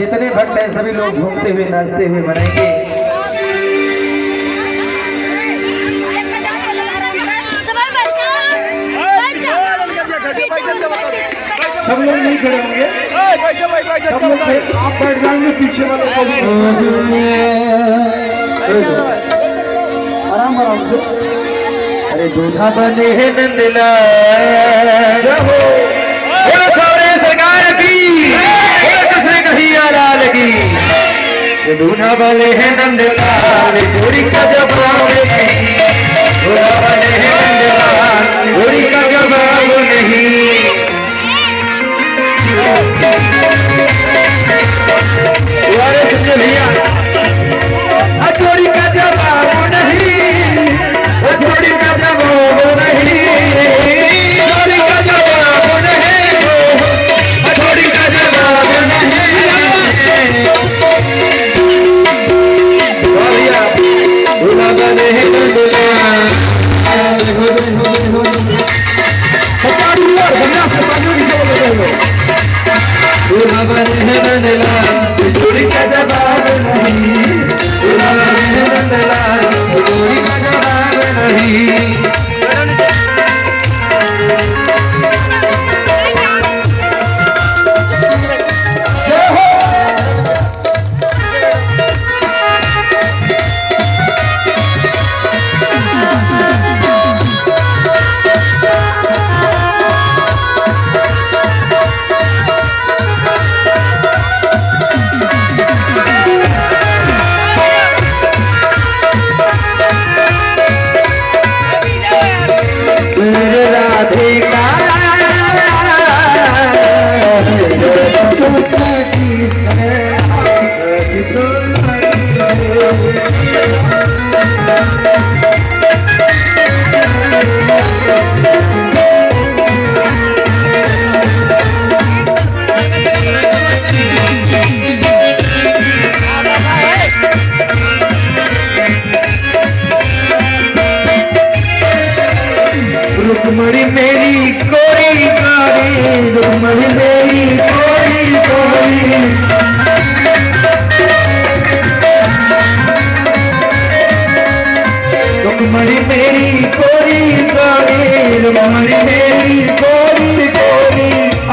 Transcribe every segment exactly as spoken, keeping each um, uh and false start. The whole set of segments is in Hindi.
जितने भक्त हैं सभी लोग घूमते हुए नाचते हुए मनाएंगे। सब लोग नहीं खड़े होंगे, सब लोग आप बैठ जाएंगे पीछे वाले आराम आराम से। अरे दूल्हा बने है नंदला सरकार की किसने कही लाल की। दूल्हा बने है नंदलाल चोरी का जवाब नहीं। दूल्हा बने है नंदलाल चोरी का जवाब नहीं। भैया चोरी का जवाब नहीं, चोरी का जवाब नहीं, चोरी का जवाब नहीं, चोरी का जवाब नहीं। भैया दूल्हा बने हैं नंदलाल दूल्हा बने हैं नंदलाल चोरी का जवाब नहीं। दूल्हा बने हैं नंदलाल चोरी का जवाब नहीं। रुकमणी मेरी कोरी कोरी, रुकमणी मेरी कोरी कोरी, रुकमणी मेरी कोरी कोरी, रुकमणी मेरी कोरी कोरी।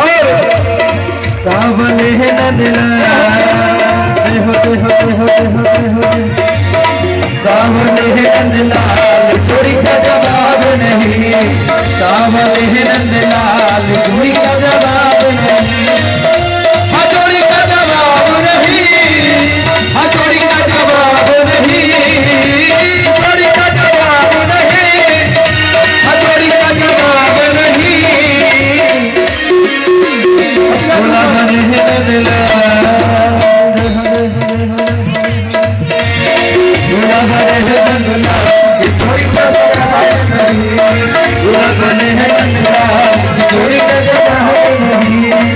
सावन है नंदलाल होते होते होते होते होते सावन है नंदलाल चोरी का जवाब नहीं। सावन है नंदलाल चोरी का जवाब नहीं। हाँ चोरी का जवाब नहीं, हाँ चोरी का जवाब नहीं, चोरी का जवाब नहीं, हाँ चोरी का जवाब नहीं। दूल्हा बने हैं नंदलाल दूल्हा बने हैं नंदलाल चोरी का जवाब नहीं। दूल्हा बने हैं नंदलाल चोरी का जवाब नहीं।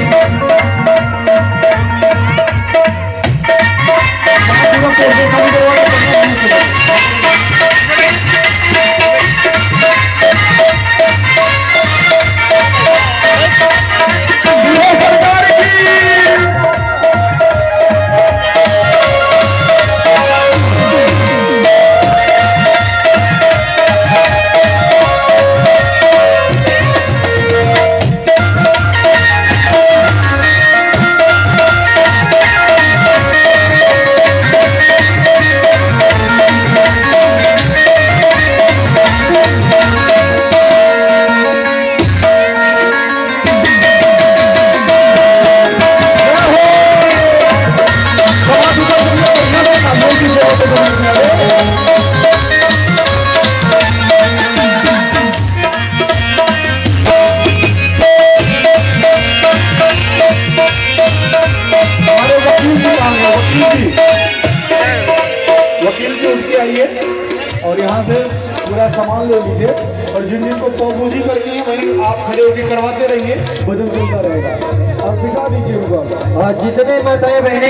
वकील जी उनके आइए और यहाँ से पूरा सामान ले लीजिए और जिन जिन को पौबूजी करनी है वहीं आप खड़े होकर करवाते रहिए, भजन चलता रहेगा। और बिठा दीजिए उनको। और जितने माताएं बहने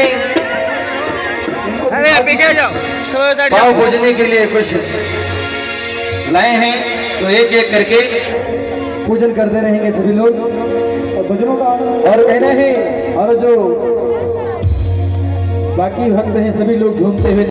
पीछे जाओ भाव पूजने के लिए कुछ लाए हैं तो एक एक करके पूजन करते रहेंगे सभी लोग और भजनों का आनंद और कहना है। और जो बाकी भक्त हैं सभी लोग झूमते हुए